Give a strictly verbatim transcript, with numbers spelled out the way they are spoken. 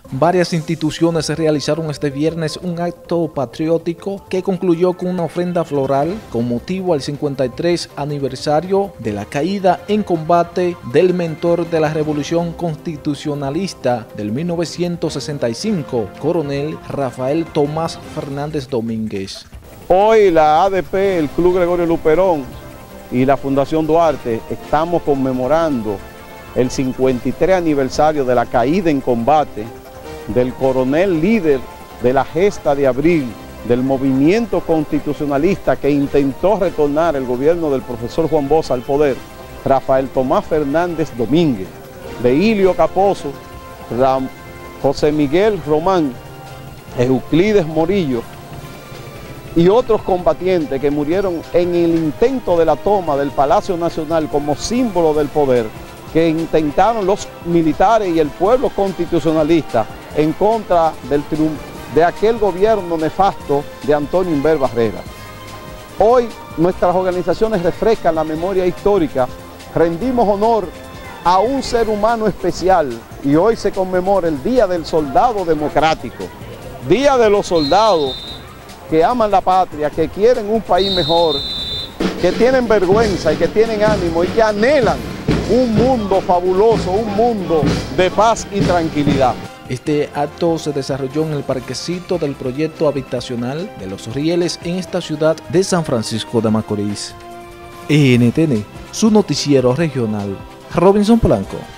Varias instituciones realizaron este viernes un acto patriótico que concluyó con una ofrenda floral con motivo al cincuenta y tres aniversario de la caída en combate del mentor de la Revolución Constitucionalista del mil novecientos sesenta y cinco, coronel Rafael Tomás Fernández Domínguez. Hoy la A D P, el Club Gregorio Luperón y la Fundación Duarte estamos conmemorando el cincuenta y tres aniversario de la caída en combate del coronel líder de la gesta de abril del movimiento constitucionalista que intentó retornar el gobierno del profesor Juan Bosch al poder, Rafael Tomás Fernández Domínguez, de Ilio Capozzo, Ram, José Miguel Román, Euclides Morillo y otros combatientes que murieron en el intento de la toma del Palacio Nacional como símbolo del poder que intentaron los militares y el pueblo constitucionalista en contra del triunfo de aquel gobierno nefasto de Antonio Inver Barrera. Hoy nuestras organizaciones refrescan la memoria histórica, rendimos honor a un ser humano especial y hoy se conmemora el Día del Soldado Democrático, Día de los soldados que aman la patria, que quieren un país mejor, que tienen vergüenza y que tienen ánimo y que anhelan un mundo fabuloso, un mundo de paz y tranquilidad. Este acto se desarrolló en el parquecito del proyecto habitacional de Los Rieles en esta ciudad de San Francisco de Macorís. E N T N, su noticiero regional, Robinson Polanco.